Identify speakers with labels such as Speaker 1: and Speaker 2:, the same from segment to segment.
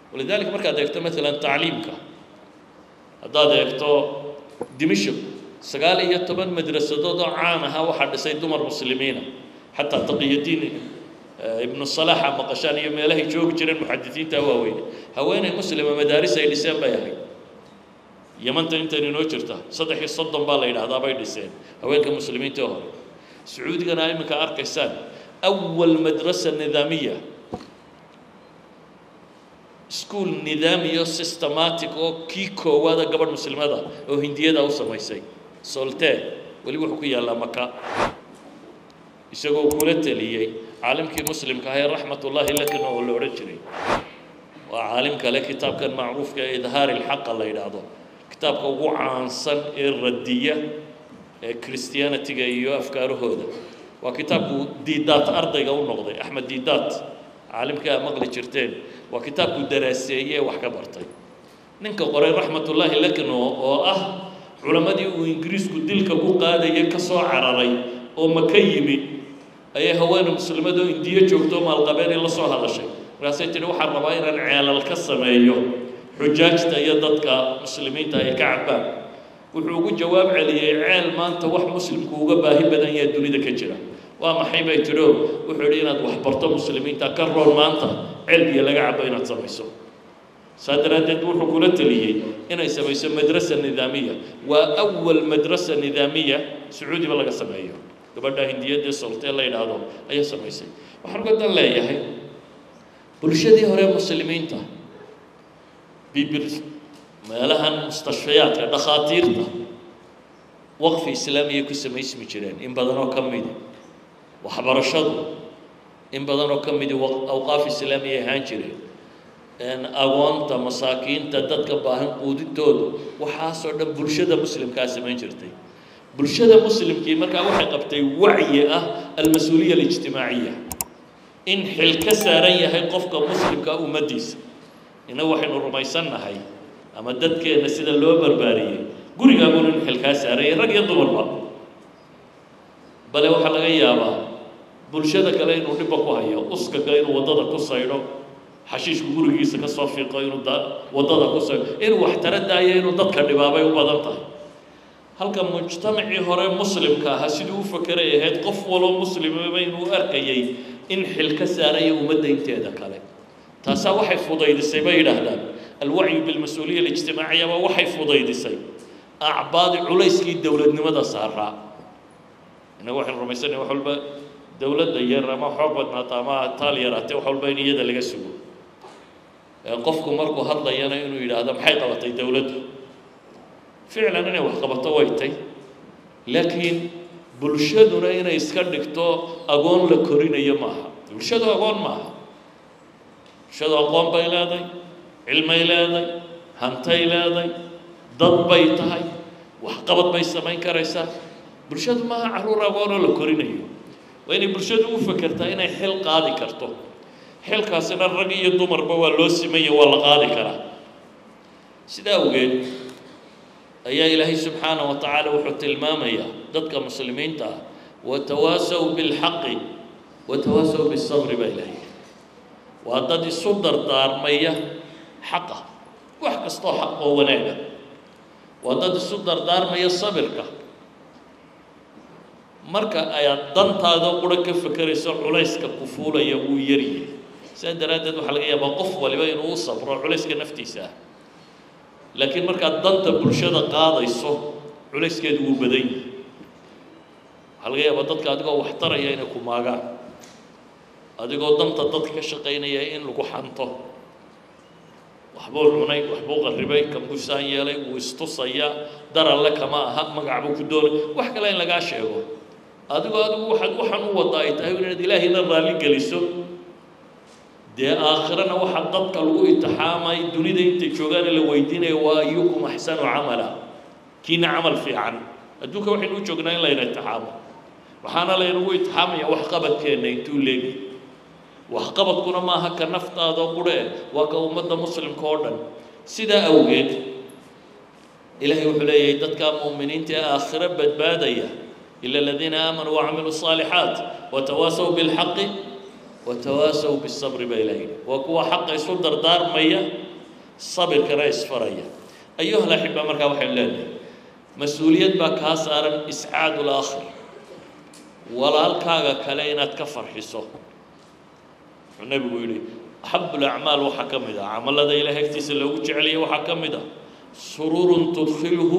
Speaker 1: ولذلك مركز دكتور مثلا تعليمك هذا دكتور دمشق سقال يتبن مدرسة ضد عامها واحد سيد دمر مسلمين حتى تقي الدين ابن الصلاح مقشان يوم له يشوف جرين محدثين تواوين هوين مسلمة مدارس لسان بياهي يمن تنتني نوشرته صدق يصدم بالين هذا باي لسان هوين كمسلمين توهم سعودي كان أيام كأركستان أول مدرسة نظامية سكول نظامي سيستماتيك أو كيكو وهذا قبل المسلم هذا أو هندية ده أوصل ما يصير سولته واللي بيحكي على مكة يسقوا كل تليه عالم كي مسلم كهاي رحمة الله لكن هو اللي رجري وعالم كله كتاب كان معروف كإظهار الحق الله يدعوه كتاب كوجو عن صن الردية كريستيانتي جايو أفكاره هذا وكتاب ديدات أرض يقول نقضي أحمد ديدات عالم كمغلي شرتين وكتاب دراسية وحكبرتي نك قري رحمة الله لكن هو علماء دي وإنجليز كديل كبو قادة يكسر عرري أو مكيمي أي هوان مسلمة دو إندية جوتو مع القبائل الله صو هذا الشيء راسيت لو حرباين العيال القصة أيوه حجاج تيدتك مسلمين تاي كعبة وحقوق جواب عليه عيال ما أنت واحد مسلم كوجا باهي بدن يدوني ذاك الجرا وما حيبة يتلو وحولينا وحبرت مسلمين تكرر ما أنت علم يلقى عبينا تصميسو صادرات الدول حكولة اللي هنا يسمى مدرسة نظامية وأول مدرسة نظامية سعودي بلا قسم أيه قبل ده هندية دي سلطة الله ينادهم أيه سميسي وحرقة الله يهي برشدي هراء مسلمين تا بيبرز ما لها مستشفيات دخاتير تا وقف إسلامي كسم اسمي جيران إن بدنوا كميدي وحبرشدوا إن بدنوا كميدي أوقاف إسلامية هانجرين إن أوانتا مساكين تدتك باهم قودي تود وحاصل ده برشدة مسلم كاسمين جرتي برشدة مسلم كي مركا وحي قبتي وعي المسؤولية الاجتماعية إن حل كسارية هي قفك مسلم كأمديس إنه وحي نرميسنا هاي أما دتك نسيد اللو بربارية قولي قابل إن حل كسارية رق يضمر بقى بل وحي لغيابا برشدة كلاين ونبقوا هيا أسكا كلاين وضادة كسايرو حشيش gurigiisa ka soo fiiqay inuu wadada ku soo inuu wax taradaayo inuu dadka dhibaabay u badan tahay halka mujtamacii hore muslimka ah sidii uu fakarayay heed qof walo muslimaba inuu arkayay in xil ka saaray ummadda inteeda kale taasa waxay fudaydisay bay yiraahdaan alwacyi bil mas'uuliyya al-ijtimaaciyya waxay fudaydisay acbaad culayskii dawladnimada saaraa ina waxaan rumaysanay wax walba dawladda yar ama xoobadna taama taaliyaraatay wax walba in iyada laga sugo qofku markuu hadlayana inuu yiraahdo maxay qabatay dawladdu ficlan inay wax qabato waytay laakiin bulshaduna inay iska dhigto agoon la korinayo maaha bulshadu agoon maaha bulshadu aqoon bay leedahay cilmi leedahay hantay leedahay dad bay tahay wax qabad bay samayn karaysaa bulshadu maaha caruur agoon la korinayo وإني برشاد وفكرت إني حل قاضي كرتو حل كاسنا الرجل يدمر بوا لوسمية ولا قاضي كره سيدا وجد أيها إلهي سبحانه وتعالى وحط المامية ضدك مسلمين تا وتواسوا بالحق وتواسوا بالصبر بإلهي وأعطد الصدر دار مية حقه وحق استو حقه ونعمه وأعطد الصدر دار مية صبرك marka ay dantaada qura ka fakarayso culayska kufuulaya uu yariye saadaraadad waxa laga yaabaa qof waliba inuu sabro culayska naftiisa laakiin marka danta bulshada qaadayso culayskeedu uu badan yahay waxa laga yaabaa dadka adigoo wax taraya inay ku maagaan adigoo danta dadka ka shaqeynaya in lagu xanto waxbuu cunay waxbuu qarribay kambuusaan yeelay wuu istusaya daralle kama aha magac buu ku doonay wax kale in laga sheego adigu waxaan u wadaa ay tahay inaad ilaahayna raali geliso dee aakhirana waxa dadka lagu intixaamay dunida inta joogaan la weydiinayo waa ayukum ahsanu amala kiina amal fiican adduunka waxaynu u joognaa in la intixaamo waxaana la inagu intixaamaya wax qabadkeena intuu leegi wax qabadkuna maaha ka naftaada qure waa ka ummadda muslimka oo dhan sidaa awgeed ilaahay wuxuu leeyahay dadka muuminiinta aakhira badbaadaya إلا الذين آمنوا وعملوا الصالحات وتواصوا بالحق وتواصوا بالصبر بإلهي وكوا حق يصدر دار مية صبر كرئيس فريا أيها الأحبة مركا وحلال مسؤولية بكاسار إسعاد الآخر ولا الكاغا كلينا تكفر حصه النبي يقول أحب الأعمال وحكم ذا عمل ذا إلى هكتس اللي وجه عليه وحكم ذا سرور تدخله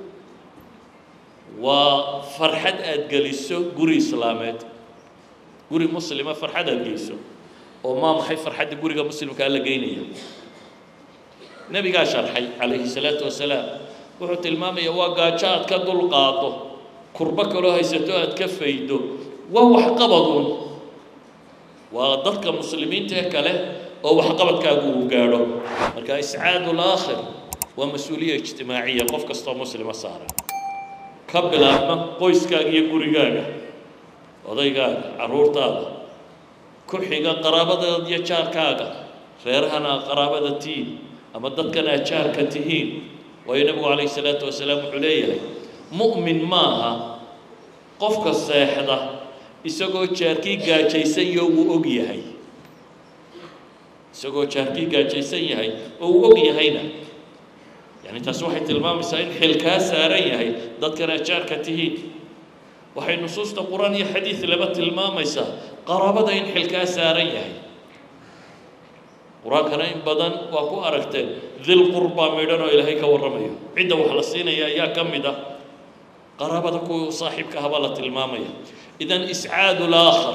Speaker 1: وفرحة أتجلسه قري إسلامات قري مسلمة فرحة أتجلسه وما محي فرحة قري مسلم كألا جينية النبي قال شرحي عليه الصلاة والسلام وحط المام يواجه جات كدول قاطه كربك له هيستوه تكفيده وهو قبضون وضدك مسلمين تهكله أو حقبت كأبوه قالوا مركا إسعاد الآخر ومسؤولية اجتماعية قف كستا مسلم صار قبل أما قويس كاجي يقولي كاجا وضي كاجا عرور تابا كحيجا قرابة يجار كاجا غيرهنا قرابة تين أما ضدكنا يجار كتهين وينبغى عليه الصلاة والسلام عليه مؤمن ماها قف كالساحدة isagoo jaarkii gaajaysan iyo uu og yahay isagoo jaarkii gaajaysan yahay oo uu og yahayna yani taas waxay tilmaamaysaa in xilkaa saaran yahay dadkana jaarka tihiin waxay nusuusta quraan iyo xadiis laba tilmaamaysaa qaraabada in xilkaa saaran yahay quraankana in badan waa ku aragteen dil qurba meedhan oo ilaahay ka warramayo cidda wax la siinaya ayaa ka mid ah qaraabada ku saaxiibka haba la tilmaamaya إذن إسعاد الآخر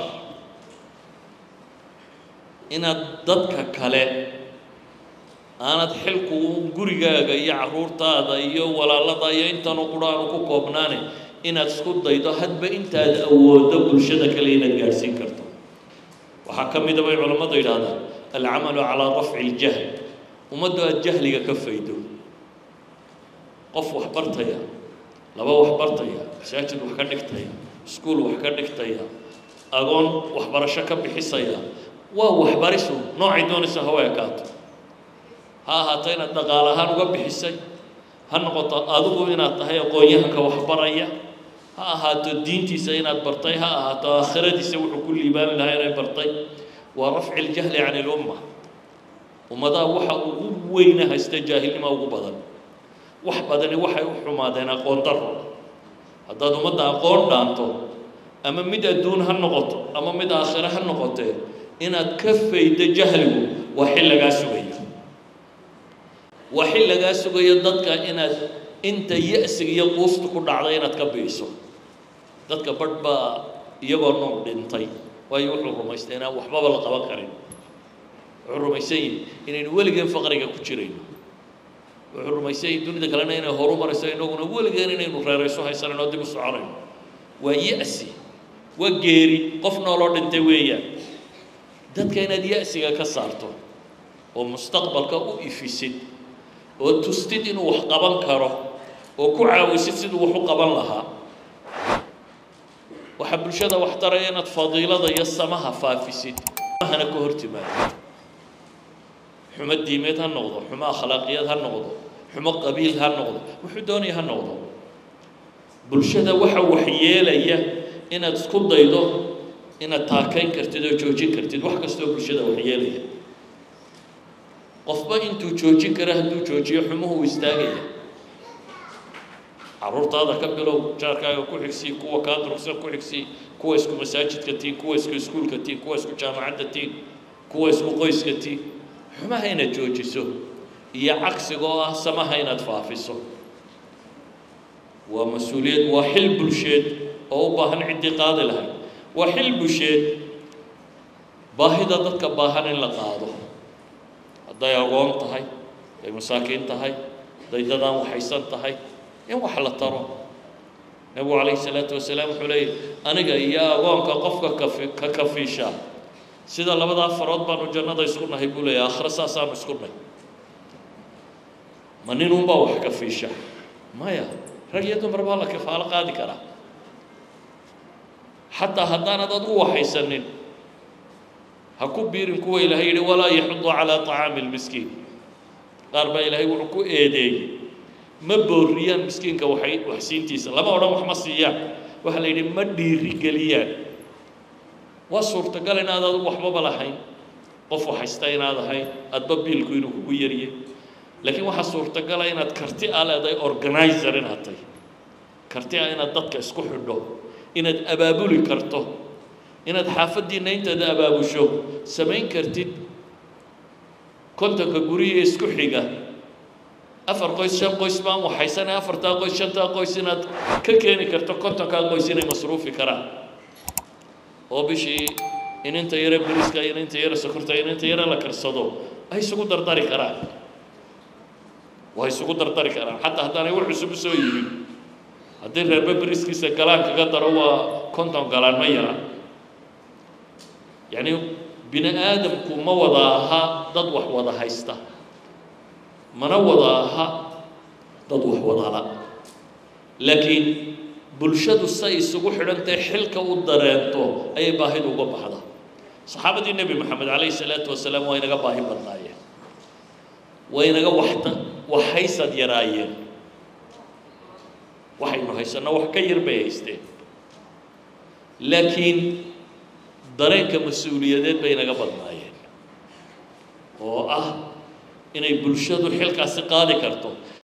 Speaker 1: إن ضدك كله أنا تحلكو قريجا يعرور تادا يو ولا لدا أنت نقران وكوبناني إن تسكت ضيدا هاد بأنت أو دبل شدك لينا جالسين كرتون وحكم دبي علماء ضيدا العمل على رفع الجهل ومدى الجهل كفيدو قف وحبرتيا لبا وحبرتيا ساجد وحكنكتيا سكول وحكنكتيا أقول وحبرشة كبحسيا وحبرسو نوع دونس هوايكات ها هاتين الدقالة نقبحسي هنقطة أدوغو إنا تهي قويها كوحبريا ها هاتو الدين تسينا برطي ها هاتو آخرة تسوي كل بان لها برطي ورفع الجهل عن الأمة ومدى وحا وينها استجاهل ما وقبضا وحبدني وحا وحمادنا قون ضرر هذا مدى قون دانتو أما مدى دون هالنقط أما مدى آخرة هالنقط إنا تكفي جهله وحل قاسوية وحل قاسوية ضدك إنا أنت يأسك يقوست كل عضينا تكبيسو ضدك بربا يبرنو دنتي ويوحو رميستينا وحباب الله قبكرين الرميسين إن ولقين فقرك كتيرين الرميسين دون ذلك لنا إن هرم رسين ولقين إن نريسو هاي سنة نودي بسعرين ويأسي وجيري قفنا لورد انتويا dadka inaad yaasiga ka saarto oo mustaqbalka u ifisid oo tustid inuu wax qaban karo oo ku caawisid siduu wax u qaban lahaa waxa bulshada wax taraya inaad fadiilada iyo samaha faafisid mahana ku hortimaad xuma diimeed ha noqdo xuma akhlaaqiyad ha noqdo xuma qabiil ha noqdo wuxuu doonay ha noqdo bulshada waxa wax yeelaya inaad isku daydo inaad taakayn kartid oo joojin kartid wax kastoo bulshada wax yeelaya qofba intuu joojin kara hadduu joojiyo xumuhu istaagaya carruurtaada ka bilow jaarkaaga ku xigsii kuwa kaa durugsan ku xigsii kuwa isku masaajidka tiin kuwa isku iskuulka tiin kuwa isku jaamacadda tiin kuwa isku qoyska tiin xumaha inaad joojiso iyo cagsiga oo ah samaha inaad faafiso waa mas-uuliyad waa xil bulsheed oo u baahan ciddii qaadi lahayd وحل بشيء باهدا ضدك باهن إلا قاضو الضيا قوم تهاي المساكين تهاي ضيدان وحيسان تهاي يوم وحل الترى النبي عليه الصلاة والسلام حلي أنا جاي يا قوم كقفك ككفيشة سيدا الله بدأ فرض بانو جنة يسكننا هيقول يا آخر ساسام يسكننا منين هم باوح كفيشة ما يا رجيتهم بربالك كفالة قاضي كرا حتى هدانا ضدوا حيسنن هكبير كوا إلهي ولا يحض على طعام المسكين قارب إلهي وحكو إيدي مبوريان مسكين وحسين تيسا لما ورا محمد سيان وحليني مديري قليان وصورة قال إن هذا وحبة بلاحين قف وحستين هذا هاي أتببيل كينو كويريه لكن waxa suurtagal ah inaad karti aaleeday organizer inaad tahay karti ah inaad dadka isku xidho inaad abaabuli karto inaad xaafadiina intaada abaabusho samayn kartid kontonka guriga isku xiga afar qoys shan qoys baan waxaysan afarta qoys shanta qoys inaad ka keeni karto kontonka qoys inay masruufi karaan oo bishii inta yara bariiska inta yara sokorta inta yara la karsado ay isugu dardari karaan way isugu dardari karaan hatta hadana wax cusub soo yimid hadii reer bariiskiisa galaan kaga daro waa konton galaan ma yara yani bini aadamku ma wada aha dad wax wada haysta mana wada aha dad wax wada la laakiin bulshadu say isugu xidhantay xilka u dareento ay baahidu uga baxda saxaabadii nabi maxamed alayhi salaatu wasalaam way naga baahi badnaayeen way naga waxaysad yaraayeen waxaynu haysana wax ka yar bay haysteen laakiin dareenka mas'uuliyadeed bay naga badnaayeen oo ah inay bulshadu xilkaasi qaadi karto